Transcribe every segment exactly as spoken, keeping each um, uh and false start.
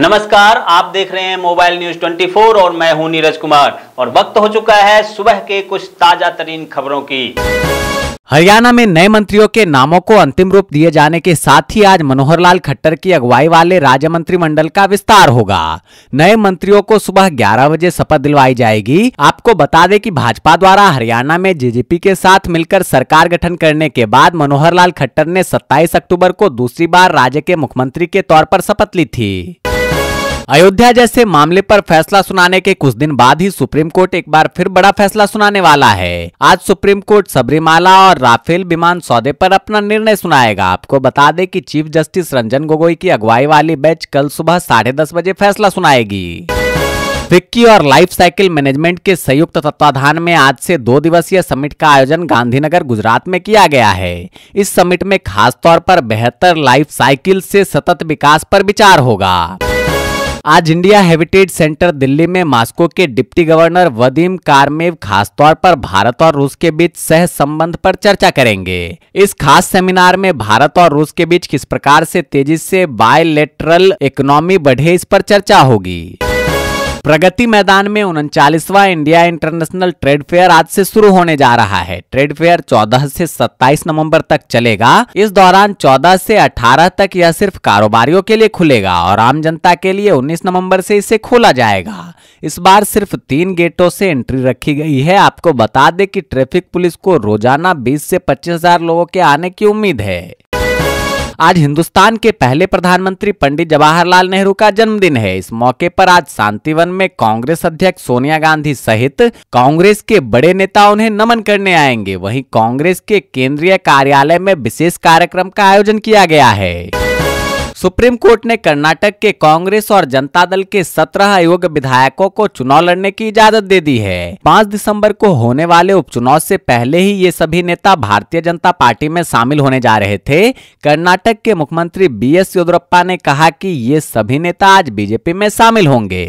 नमस्कार, आप देख रहे हैं मोबाइल न्यूज चौबीस और मैं हूं नीरज कुमार और वक्त हो चुका है सुबह के कुछ ताजा तरीन खबरों की। हरियाणा में नए मंत्रियों के नामों को अंतिम रूप दिए जाने के साथ ही आज मनोहर लाल खट्टर की अगुवाई वाले राज्य मंत्रिमंडल का विस्तार होगा। नए मंत्रियों को सुबह ग्यारह बजे शपथ दिलवाई जाएगी। आपको बता दें कि भाजपा द्वारा हरियाणा में जेजेपी के साथ मिलकर सरकार गठन करने के बाद मनोहर लाल खट्टर ने सत्ताईस अक्टूबर को दूसरी बार राज्य के मुख्यमंत्री के तौर पर शपथ ली थी। अयोध्या जैसे मामले पर फैसला सुनाने के कुछ दिन बाद ही सुप्रीम कोर्ट एक बार फिर बड़ा फैसला सुनाने वाला है। आज सुप्रीम कोर्ट सबरीमाला और राफेल विमान सौदे पर अपना निर्णय सुनाएगा। आपको बता दें कि चीफ जस्टिस रंजन गोगोई की अगुवाई वाली बेंच कल सुबह साढ़े दस बजे फैसला सुनाएगी। फिक्की और लाइफ साइकिल मैनेजमेंट के संयुक्त तत्वाधान में आज से दो दिवसीय समिट का आयोजन गांधीनगर गुजरात में किया गया है। इस समिट में खास तौर पर बेहतर लाइफ साइकिल से सतत विकास पर विचार होगा। आज इंडिया हेरिटेज सेंटर दिल्ली में मॉस्को के डिप्टी गवर्नर वदीम कारमेव खासतौर पर भारत और रूस के बीच सह संबंध पर चर्चा करेंगे। इस खास सेमिनार में भारत और रूस के बीच किस प्रकार से तेजी से बायलैटरल इकोनॉमी बढ़े, इस पर चर्चा होगी। प्रगति मैदान में उनचालीसवां इंडिया इंटरनेशनल ट्रेड फेयर आज से शुरू होने जा रहा है। ट्रेड फेयर चौदह से सत्ताईस नवंबर तक चलेगा। इस दौरान चौदह से अठारह तक यह सिर्फ कारोबारियों के लिए खुलेगा और आम जनता के लिए उन्नीस नवंबर से इसे खोला जाएगा। इस बार सिर्फ तीन गेटों से एंट्री रखी गई है। आपको बता दें कि ट्रैफिक पुलिस को रोजाना बीस से पच्चीस हजार लोगों के आने की उम्मीद है। आज हिंदुस्तान के पहले प्रधानमंत्री पंडित जवाहरलाल नेहरू का जन्मदिन है। इस मौके पर आज शांतिवन में कांग्रेस अध्यक्ष सोनिया गांधी सहित कांग्रेस के बड़े नेता उन्हें नमन करने आएंगे। वहीं कांग्रेस के केंद्रीय कार्यालय में विशेष कार्यक्रम का आयोजन किया गया है। सुप्रीम कोर्ट ने कर्नाटक के कांग्रेस और जनता दल के सत्रह अयोग्य विधायकों को चुनाव लड़ने की इजाजत दे दी है। पाँच दिसंबर को होने वाले उपचुनाव से पहले ही ये सभी नेता भारतीय जनता पार्टी में शामिल होने जा रहे थे। कर्नाटक के मुख्यमंत्री बी एस येदियुरप्पा ने कहा कि ये सभी नेता आज बीजेपी में शामिल होंगे।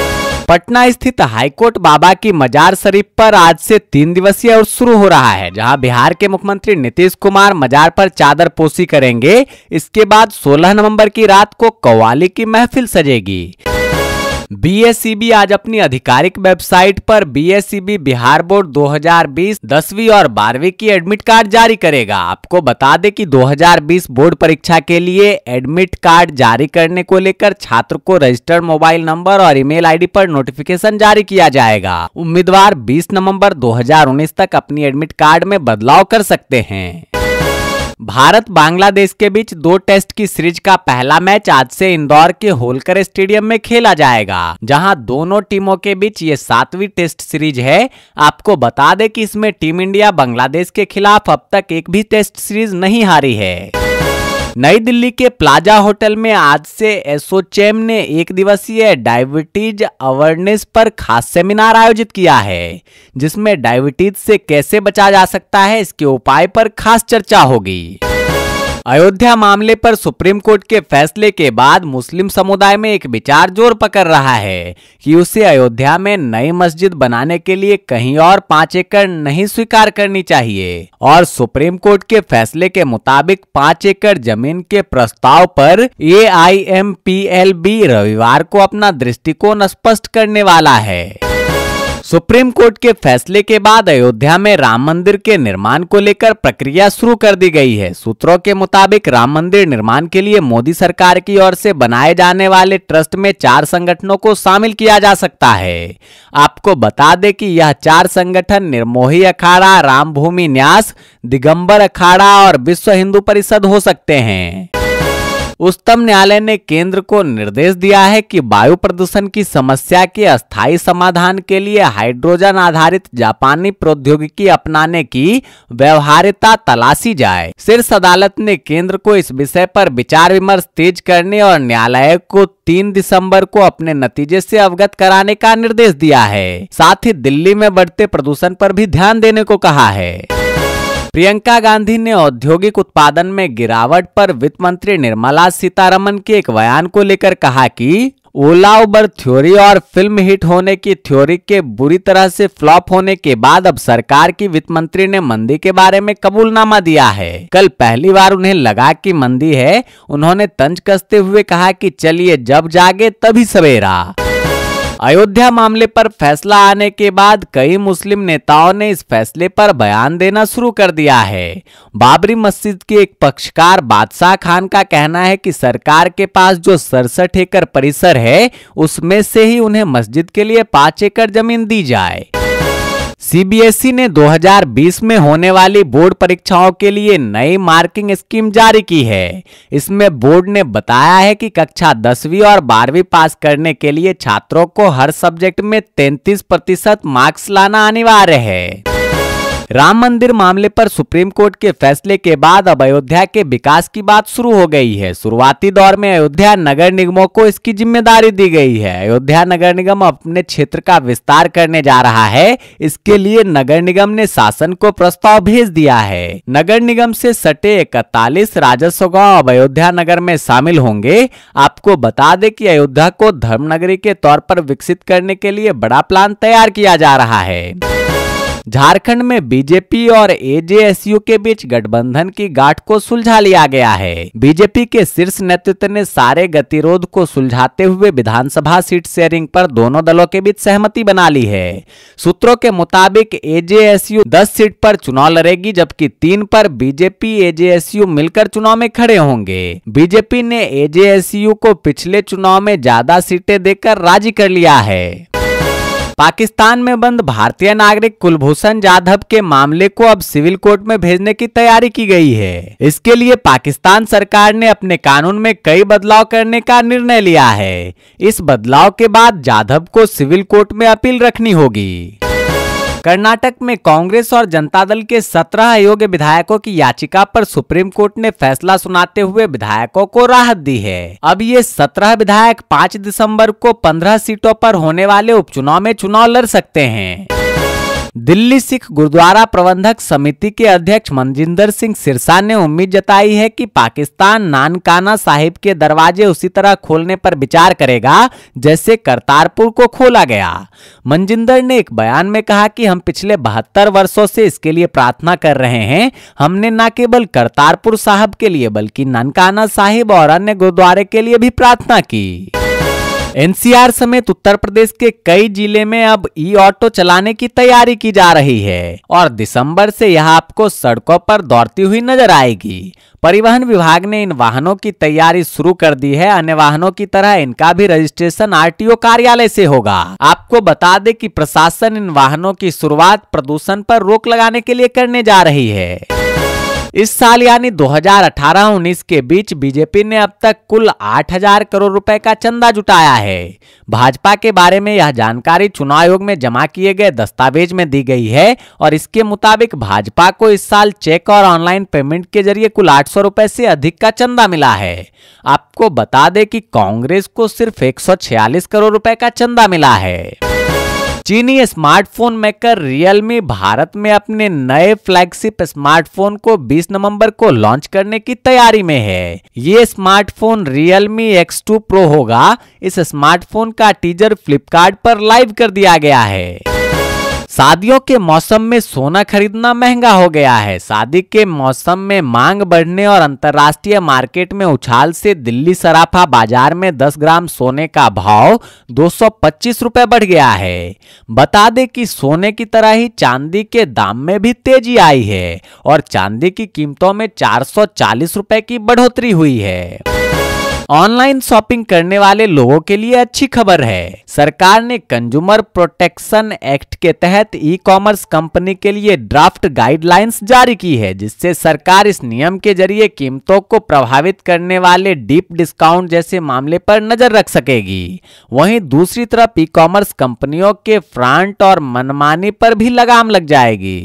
पटना स्थित हाईकोर्ट बाबा की मजार शरीफ पर आज से तीन दिवसीय उर्स शुरू हो रहा है, जहां बिहार के मुख्यमंत्री नीतीश कुमार मजार पर चादर पोशी करेंगे। इसके बाद सोलह नवंबर की रात को कव्वाली की महफिल सजेगी। बी एस ई बी आज अपनी आधिकारिक वेबसाइट पर B S E B Bihar board दो हज़ार बीस दसवीं और बारहवीं की एडमिट कार्ड जारी करेगा। आपको बता दें कि दो हज़ार बीस बोर्ड परीक्षा के लिए एडमिट कार्ड जारी करने को लेकर छात्र को रजिस्टर्ड मोबाइल नंबर और ईमेल आईडी पर नोटिफिकेशन जारी किया जाएगा। उम्मीदवार बीस नवंबर दो हज़ार उन्नीस तक अपनी एडमिट कार्ड में बदलाव कर सकते हैं। भारत बांग्लादेश के बीच दो टेस्ट की सीरीज का पहला मैच आज से इंदौर के होलकर स्टेडियम में खेला जाएगा, जहां दोनों टीमों के बीच ये सातवीं टेस्ट सीरीज है। आपको बता दें कि इसमें टीम इंडिया बांग्लादेश के खिलाफ अब तक एक भी टेस्ट सीरीज नहीं हारी है। नई दिल्ली के प्लाजा होटल में आज से एसोचैम ने एक दिवसीय डायबिटीज अवेयरनेस पर खास सेमिनार आयोजित किया है, जिसमें डायबिटीज से कैसे बचा जा सकता है इसके उपाय पर खास चर्चा होगी। अयोध्या मामले पर सुप्रीम कोर्ट के फैसले के बाद मुस्लिम समुदाय में एक विचार जोर पकड़ रहा है कि उसे अयोध्या में नई मस्जिद बनाने के लिए कहीं और पाँच एकड़ नहीं स्वीकार करनी चाहिए और सुप्रीम कोर्ट के फैसले के मुताबिक पाँच एकड़ जमीन के प्रस्ताव पर A I M P L B रविवार को अपना दृष्टिकोण स्पष्ट करने वाला है। सुप्रीम कोर्ट के फैसले के बाद अयोध्या में राम मंदिर के निर्माण को लेकर प्रक्रिया शुरू कर दी गई है। सूत्रों के मुताबिक राम मंदिर निर्माण के लिए मोदी सरकार की ओर से बनाए जाने वाले ट्रस्ट में चार संगठनों को शामिल किया जा सकता है। आपको बता दें कि यह चार संगठन निर्मोही अखाड़ा, राम भूमि न्यास, दिगंबर अखाड़ा और विश्व हिंदू परिषद हो सकते हैं। उच्चतम न्यायालय ने केंद्र को निर्देश दिया है कि वायु प्रदूषण की समस्या के अस्थायी समाधान के लिए हाइड्रोजन आधारित जापानी प्रौद्योगिकी अपनाने की व्यवहार्यता तलाशी जाए। शीर्ष अदालत ने केंद्र को इस विषय पर विचार विमर्श तेज करने और न्यायालय को तीन दिसंबर को अपने नतीजे से अवगत कराने का निर्देश दिया है। साथ ही दिल्ली में बढ़ते प्रदूषण पर भी ध्यान देने को कहा है। प्रियंका गांधी ने औद्योगिक उत्पादन में गिरावट पर वित्त मंत्री निर्मला सीतारमण के एक बयान को लेकर कहा कि ओला उबर थ्योरी और फिल्म हिट होने की थ्योरी के बुरी तरह से फ्लॉप होने के बाद अब सरकार की वित्त मंत्री ने मंदी के बारे में कबूलनामा दिया है। कल पहली बार उन्हें लगा कि मंदी है। उन्होंने तंज कसते हुए कहा कि चलिए जब जागे तभी सवेरा। अयोध्या मामले पर फैसला आने के बाद कई मुस्लिम नेताओं ने इस फैसले पर बयान देना शुरू कर दिया है। बाबरी मस्जिद के एक पक्षकार बादशाह खान का कहना है कि सरकार के पास जो सड़सठ एकड़ परिसर है उसमें से ही उन्हें मस्जिद के लिए पांच एकड़ जमीन दी जाए। सीबीएसई ने दो हज़ार बीस में होने वाली बोर्ड परीक्षाओं के लिए नई मार्किंग स्कीम जारी की है। इसमें बोर्ड ने बताया है कि कक्षा दसवीं और बारहवीं पास करने के लिए छात्रों को हर सब्जेक्ट में तैंतीस प्रतिशत मार्क्स लाना अनिवार्य है। राम मंदिर मामले पर सुप्रीम कोर्ट के फैसले के बाद अब अयोध्या के विकास की बात शुरू हो गई है। शुरुआती दौर में अयोध्या नगर निगमों को इसकी जिम्मेदारी दी गई है। अयोध्या नगर निगम अपने क्षेत्र का विस्तार करने जा रहा है। इसके लिए नगर निगम ने शासन को प्रस्ताव भेज दिया है। नगर निगम से सटे इकतालीस राजस्व गांव अब अयोध्या नगर में शामिल होंगे। आपको बता दें कि अयोध्या को धर्मनगरी के तौर पर विकसित करने के लिए बड़ा प्लान तैयार किया जा रहा है। झारखंड में बीजेपी और एजेएसयू के बीच गठबंधन की गांठ को सुलझा लिया गया है। बीजेपी के शीर्ष नेतृत्व ने सारे गतिरोध को सुलझाते हुए विधानसभा सीट शेयरिंग पर दोनों दलों के बीच सहमति बना ली है। सूत्रों के मुताबिक एजेएसयू दस सीट पर चुनाव लड़ेगी, जबकि तीन पर बीजेपी एजेएसयू मिलकर चुनाव में खड़े होंगे। बीजेपी ने एजेएसयू को पिछले चुनाव में ज्यादा सीटें देकर राजी कर लिया है। पाकिस्तान में बंद भारतीय नागरिक कुलभूषण जाधव के मामले को अब सिविल कोर्ट में भेजने की तैयारी की गई है। इसके लिए पाकिस्तान सरकार ने अपने कानून में कई बदलाव करने का निर्णय लिया है। इस बदलाव के बाद जाधव को सिविल कोर्ट में अपील रखनी होगी। कर्नाटक में कांग्रेस और जनता दल के सत्रह अयोग्य विधायकों की याचिका पर सुप्रीम कोर्ट ने फैसला सुनाते हुए विधायकों को राहत दी है। अब ये सत्रह विधायक पाँच दिसंबर को पंद्रह सीटों पर होने वाले उपचुनाव में चुनाव लड़ सकते हैं। दिल्ली सिख गुरुद्वारा प्रबंधक समिति के अध्यक्ष मनजिंदर सिंह सिरसा ने उम्मीद जताई है कि पाकिस्तान नानकाना साहिब के दरवाजे उसी तरह खोलने पर विचार करेगा जैसे करतारपुर को खोला गया। मनजिंदर ने एक बयान में कहा कि हम पिछले बहत्तर वर्षों से इसके लिए प्रार्थना कर रहे हैं। हमने न केवल करतारपुर साहिब के लिए बल्कि नानकाना साहिब और अन्य गुरुद्वारे के लिए भी प्रार्थना की। एनसीआर समेत उत्तर प्रदेश के कई जिले में अब ई ऑटो चलाने की तैयारी की जा रही है और दिसंबर से यह आपको सड़कों पर दौड़ती हुई नजर आएगी। परिवहन विभाग ने इन वाहनों की तैयारी शुरू कर दी है। अन्य वाहनों की तरह इनका भी रजिस्ट्रेशन आरटीओ कार्यालय से होगा। आपको बता दें कि प्रशासन इन वाहनों की शुरुआत प्रदूषण पर रोक लगाने के लिए करने जा रही है। इस साल यानी दो हज़ार अठारह उन्नीस के बीच बीजेपी ने अब तक कुल आठ हज़ार करोड़ रुपए का चंदा जुटाया है। भाजपा के बारे में यह जानकारी चुनाव आयोग में जमा किए गए दस्तावेज में दी गई है और इसके मुताबिक भाजपा को इस साल चेक और ऑनलाइन पेमेंट के जरिए कुल आठ सौ रुपए से अधिक का चंदा मिला है। आपको बता दें कि कांग्रेस को सिर्फ एक सौ छियालीस करोड़ रुपए का चंदा मिला है। चीनी स्मार्टफोन मेकर रियलमी भारत में अपने नए फ्लैगशिप स्मार्टफोन को बीस नवंबर को लॉन्च करने की तैयारी में है। ये smartphone Realme X two Pro होगा। इस स्मार्टफोन का टीजर फ्लिपकार्ट पर लाइव कर दिया गया है। शादियों के मौसम में सोना खरीदना महंगा हो गया है। शादी के मौसम में मांग बढ़ने और अंतर्राष्ट्रीय मार्केट में उछाल से दिल्ली सराफा बाजार में दस ग्राम सोने का भाव दो सौ पच्चीस रुपए बढ़ गया है। बता दें कि सोने की तरह ही चांदी के दाम में भी तेजी आई है और चांदी की कीमतों में चार सौ चालीस रुपए की बढ़ोतरी हुई है। ऑनलाइन शॉपिंग करने वाले लोगों के लिए अच्छी खबर है। सरकार ने कंज्यूमर प्रोटेक्शन एक्ट के तहत ई कॉमर्स कंपनी के लिए ड्राफ्ट गाइडलाइंस जारी की है, जिससे सरकार इस नियम के जरिए कीमतों को प्रभावित करने वाले डीप डिस्काउंट जैसे मामले पर नजर रख सकेगी। वहीं दूसरी तरफ ई कॉमर्स कंपनियों के फ्रंट और मनमानी पर भी लगाम लग जाएगी।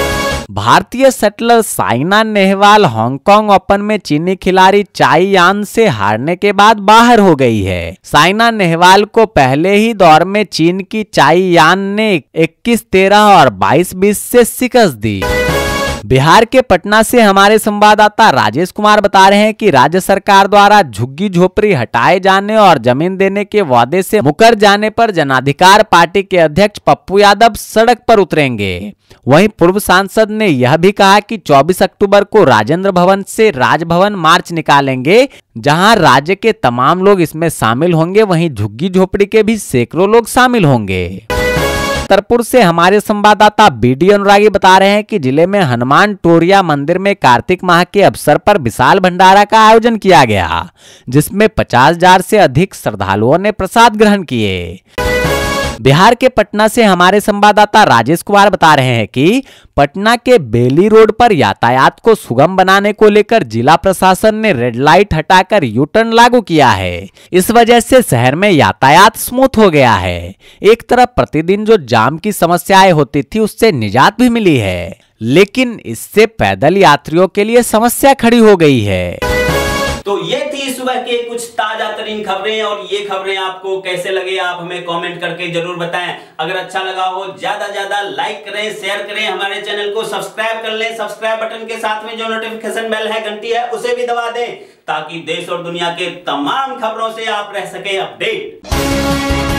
भारतीय shuttler Saina Nehwal Hong Kong open में चीनी खिलाड़ी चाई यान से हारने के बाद बाहर हो गई है। साइना नेहवाल को पहले ही दौर में चीन की चाई यान ने इक्कीस तेरह और बाईस बीस से शिकस्त दी। बिहार के पटना से हमारे संवाददाता राजेश कुमार बता रहे हैं कि राज्य सरकार द्वारा झुग्गी झोपड़ी हटाए जाने और जमीन देने के वादे से मुकर जाने पर जनाधिकार पार्टी के अध्यक्ष पप्पू यादव सड़क पर उतरेंगे। वहीं पूर्व सांसद ने यह भी कहा कि चौबीस अक्टूबर को राजेंद्र भवन से राजभवन मार्च निकालेंगे, जहां राज्य के तमाम लोग इसमें शामिल होंगे। वहीं झुग्गी झोपड़ी के भी सैकड़ों लोग शामिल होंगे। छतरपुर से हमारे संवाददाता बीडी अनुरागी बता रहे हैं कि जिले में हनुमान टोरिया मंदिर में कार्तिक माह के अवसर पर विशाल भंडारा का आयोजन किया गया, जिसमें पचास हजार से अधिक श्रद्धालुओं ने प्रसाद ग्रहण किए। बिहार के पटना से हमारे संवाददाता राजेश कुमार बता रहे हैं कि पटना के बेली रोड पर यातायात को सुगम बनाने को लेकर जिला प्रशासन ने रेड लाइट हटाकर यू टर्न लागू किया है। इस वजह से शहर में यातायात स्मूथ हो गया है। एक तरफ प्रतिदिन जो जाम की समस्याएं होती थी उससे निजात भी मिली है, लेकिन इससे पैदल यात्रियों के लिए समस्या खड़ी हो गई है। तो ये थी सुबह के कुछ ताजा तरीन खबरें, और ये खबरें आपको कैसे लगे आप हमें कमेंट करके जरूर बताएं। अगर अच्छा लगा हो ज्यादा ज्यादा लाइक करें, शेयर करें, हमारे चैनल को सब्सक्राइब कर लें। सब्सक्राइब बटन के साथ में जो नोटिफिकेशन बेल है, घंटी है, उसे भी दबा दें ताकि देश और दुनिया के तमाम खबरों से आप रह सके अपडेट।